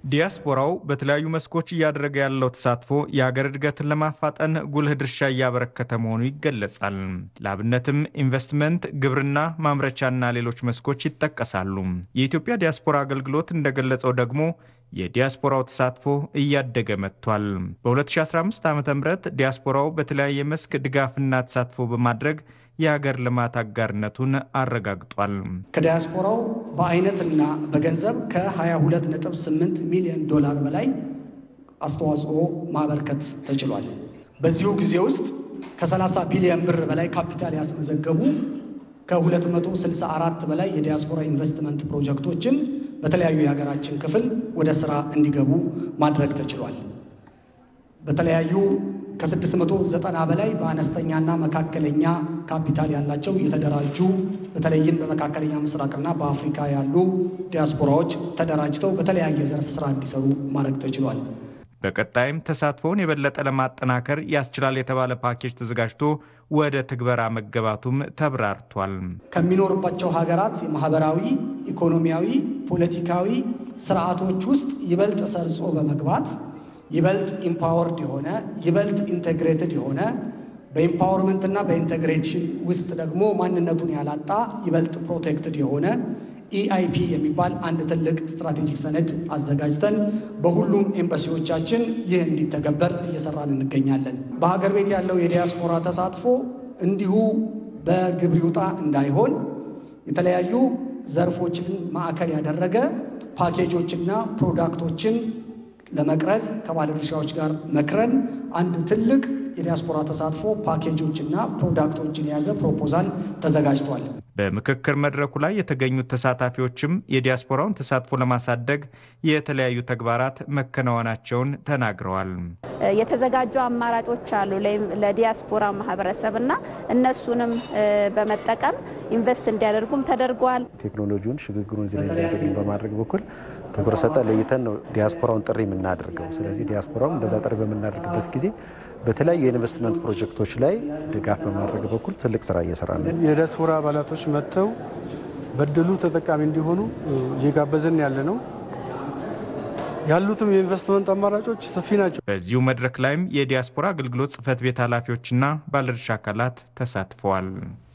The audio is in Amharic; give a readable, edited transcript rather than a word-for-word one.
ዲያስፖራው በተለያዩ መስኮች እያደረገ ያለው ተሳትፎ የሀገር እድገትን ለማፋጠን ጉልህ ድርሻ እያበረከተ መሆኑ ይገለጻል። ለአብነትም ኢንቨስትመንት፣ ግብርና፣ ማምረቻና ሌሎች መስኮች ይጠቀሳሉ። የኢትዮጵያ ዲያስፖራ አገልግሎት እንደገለጸው ደግሞ የዲያስፖራው ተሳትፎ እያደገ መጥቷል። በ2015 ዓ.ም ዲያስፖራው በተለያየ መስክ ድጋፍና ተሳትፎ በማድረግ የሀገር ልማት አጋርነቱን አረጋግጧል። ከዲያስፖራው በአይነትና በገንዘብ ከ22.8 ሚሊዮን ዶላር በላይ አስተዋጽኦ ማበርከት ተችሏል። በዚሁ ጊዜ ውስጥ ከ30 ቢሊዮን ብር በላይ ካፒታል ያስመዘገቡ ከ264 በላይ የዲያስፖራ ኢንቨስትመንት ፕሮጀክቶችን በተለያዩ የሀገራችን ክፍል ወደ ስራ እንዲገቡ ማድረግ ተችሏል። በተለያዩ ከ690 በላይ በአነስተኛና መካከለኛ ካፒታል ያላቸው የተደራጁ በተለይም በመካከለኛ ምስራቅና በአፍሪካ ያሉ ዲያስፖራዎች ተደራጅተው በተለያየ ዘርፍ ስራ እንዲሰሩ ማድረግ ተችሏል። በቀጣይም ተሳትፎውን የበለጠ ለማጠናከር ያስችላል የተባለ ፓኬጅ ተዘጋጅቶ ወደ ትግበራ መገባቱም ተብራርቷል። ከሚኖርባቸው ሀገራት የማህበራዊ፣ ኢኮኖሚያዊ፣ ፖለቲካዊ ስርዓቶች ውስጥ ይበልጥ ሰርጾ በመግባት ይበልጥ ኢምፓወርድ የሆነ ይበልጥ ኢንቴግሬትድ የሆነ በኢምፓወርመንትና በኢንቴግሬሽን ውስጥ ደግሞ ማንነቱን ያላጣ ይበልጥ ፕሮቴክትድ የሆነ ኢአይፒ የሚባል አንድ ትልቅ ስትራቴጂክ ሰነድ አዘጋጅተን በሁሉም ኤምባሲዎቻችን ይህ እንዲተገበር እየሰራን እንገኛለን። በሀገር ቤት ያለው የዲያስፖራ ተሳትፎ እንዲሁ በግብር ይውጣ እንዳይሆን የተለያዩ ዘርፎችን ማዕከል ያደረገ ፓኬጆችና ፕሮዳክቶችን ለመቅረጽ ከባለድርሻዎች ጋር መክረን አንድ ትልቅ የዲያስፖራ ተሳትፎ ፓኬጆችና ፕሮዳክቶችን የያዘ ፕሮፖዛል ተዘጋጅቷል። በምክክር መድረኩ ላይ የተገኙት ተሳታፊዎችም የዲያስፖራውን ተሳትፎ ለማሳደግ የተለያዩ ተግባራት መከናወናቸውን ተናግረዋል። የተዘጋጁ አማራጮች አሉ ለዲያስፖራ ማህበረሰብና እነሱንም በመጠቀም ኢንቨስት እንዲያደርጉም ተደርጓል። ቴክኖሎጂውን ሽግግሩን እንዲያደርግ በማድረግ በኩል ትኩረት ሰጥተን ለይተን ነው ዲያስፖራውን ጥሪ የምናደርገው። ስለዚህ ዲያስፖራውን እንደዛ ጥሪ በምናደርግበት ጊዜ በተለያዩ የኢንቨስትመንት ፕሮጀክቶች ላይ ድጋፍ በማድረግ በኩል ትልቅ ስራ እየሰራ ነው። የዲያስፖራ አባላቶች መጥተው በድሉ ተጠቃሚ እንዲሆኑ እየጋበዘን ያለ ነው። ያሉትም የኢንቨስትመንት አማራጮች ሰፊ ናቸው። በዚሁ መድረክ ላይም የዲያስፖራ አገልግሎት ጽሕፈት ቤት ኃላፊዎችና ባለድርሻ አካላት ተሳትፈዋል።